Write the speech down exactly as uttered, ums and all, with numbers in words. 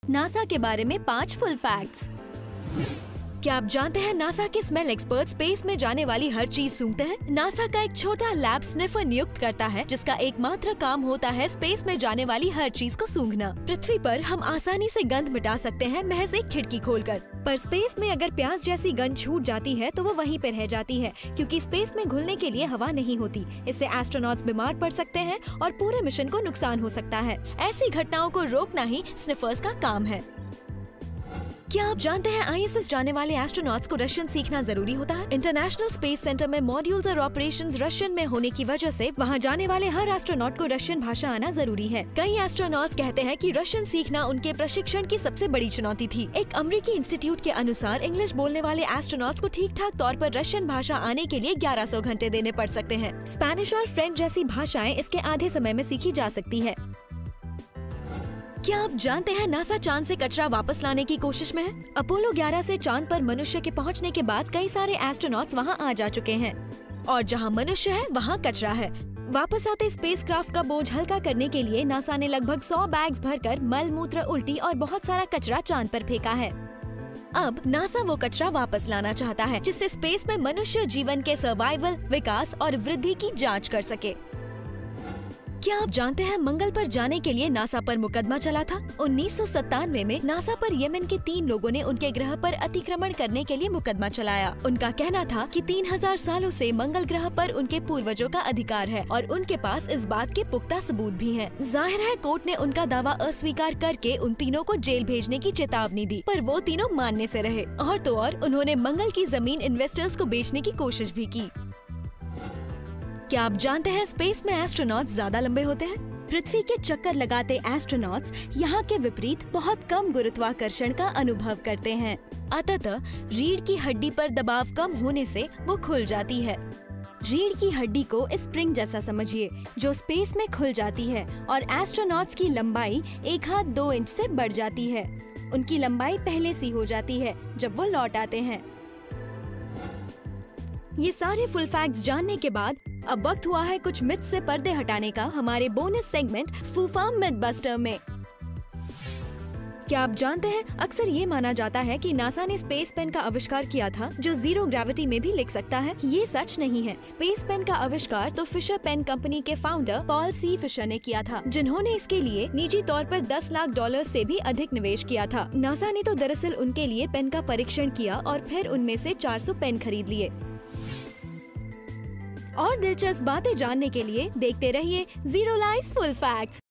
NASA के बारे में पाँच फुल फैक्ट्स। क्या आप जानते हैं नासा के स्मेल एक्सपर्ट स्पेस में जाने वाली हर चीज सूंघते हैं? नासा का एक छोटा लैब स्निफर नियुक्त करता है जिसका एकमात्र काम होता है स्पेस में जाने वाली हर चीज को सूंघना। पृथ्वी पर हम आसानी से गंध मिटा सकते हैं महज एक खिड़की खोलकर, पर स्पेस में अगर प्याज जैसी गंध छूट जाती है तो वो वहीं पर रह जाती है, क्योंकि स्पेस में घुलने के लिए हवा नहीं होती। इससे एस्ट्रोनॉट्स बीमार पड़ सकते हैं और पूरे मिशन को नुकसान हो सकता है। ऐसी घटनाओं को रोकना ही स्निफर्स का काम है। क्या आप जानते हैं आईएसएस जाने वाले एस्ट्रोनॉट्स को रशियन सीखना जरूरी होता है? इंटरनेशनल स्पेस सेंटर में मॉड्यूल्स और ऑपरेशंस रशियन में होने की वजह से वहां जाने वाले हर एस्ट्रोनॉट को रशियन भाषा आना जरूरी है। कई एस्ट्रोनॉट्स कहते हैं कि रशियन सीखना उनके प्रशिक्षण की सबसे बड़ी चुनौती थी। एक अमेरिकी इंस्टीट्यूट के अनुसार इंग्लिश बोलने वाले एस्ट्रोनॉट्स को ठीक ठाक तौर पर रशियन भाषा आने के लिए ग्यारह सौ घंटे देने पड़ सकते हैं। स्पेनिश और फ्रेंच जैसी भाषाएं इसके आधे समय में सीखी जा सकती है। क्या आप जानते हैं नासा चांद से कचरा वापस लाने की कोशिश में है? अपोलो ग्यारह से चांद पर मनुष्य के पहुंचने के बाद कई सारे एस्ट्रोनॉट्स वहां आ जा चुके हैं, और जहां मनुष्य है वहां कचरा है। वापस आते स्पेसक्राफ्ट का बोझ हल्का करने के लिए नासा ने लगभग सौ बैग्स भरकर मल, मूत्र, उल्टी और बहुत सारा कचरा चांद पर फेंका है। अब नासा वो कचरा वापस लाना चाहता है जिससे स्पेस में मनुष्य जीवन के सर्वाइवल, विकास और वृद्धि की जाँच कर सके। क्या आप जानते हैं मंगल पर जाने के लिए नासा पर मुकदमा चला था? उन्नीस सौ सत्तानवे में नासा पर यमन के तीन लोगों ने उनके ग्रह पर अतिक्रमण करने के लिए मुकदमा चलाया। उनका कहना था कि तीन हजार सालों से मंगल ग्रह पर उनके पूर्वजों का अधिकार है और उनके पास इस बात के पुख्ता सबूत भी हैं। जाहिर है कोर्ट ने उनका दावा अस्वीकार करके उन तीनों को जेल भेजने की चेतावनी दी, पर वो तीनों मानने से रहे। और तो और उन्होंने मंगल की जमीन इन्वेस्टर्स को बेचने की कोशिश भी की। क्या आप जानते हैं स्पेस में एस्ट्रोनॉट्स ज्यादा लंबे होते हैं? पृथ्वी के चक्कर लगाते एस्ट्रोनॉट्स यहाँ के विपरीत बहुत कम गुरुत्वाकर्षण का अनुभव करते हैं। अतः रीढ़ की हड्डी पर दबाव कम होने से वो खुल जाती है। रीढ़ की हड्डी को स्प्रिंग जैसा समझिए जो स्पेस में खुल जाती है, और एस्ट्रोनॉट्स की लंबाई एक हाथ दो इंच से बढ़ जाती है। उनकी लंबाई पहले सी हो जाती है जब वो लौट आते हैं। ये सारे फुल फैक्ट्स जानने के बाद अब वक्त हुआ है कुछ मिथ से पर्दे हटाने का हमारे बोनस सेगमेंट फूफाम मिथ बस्टर में। क्या आप जानते हैं अक्सर ये माना जाता है कि नासा ने स्पेस पेन का आविष्कार किया था जो जीरो ग्रेविटी में भी लिख सकता है। ये सच नहीं है। स्पेस पेन का आविष्कार तो फिशर पेन कंपनी के फाउंडर पॉल सी फिशर ने किया था, जिन्होंने इसके लिए निजी तौर पर दस लाख डॉलर से भी अधिक निवेश किया था। नासा ने तो दरअसल उनके लिए पेन का परीक्षण किया और फिर उनमें से चार सौ पेन खरीद लिए। और दिलचस्प बातें जानने के लिए देखते रहिए जीरो लाइफ फुल फैक्ट्स।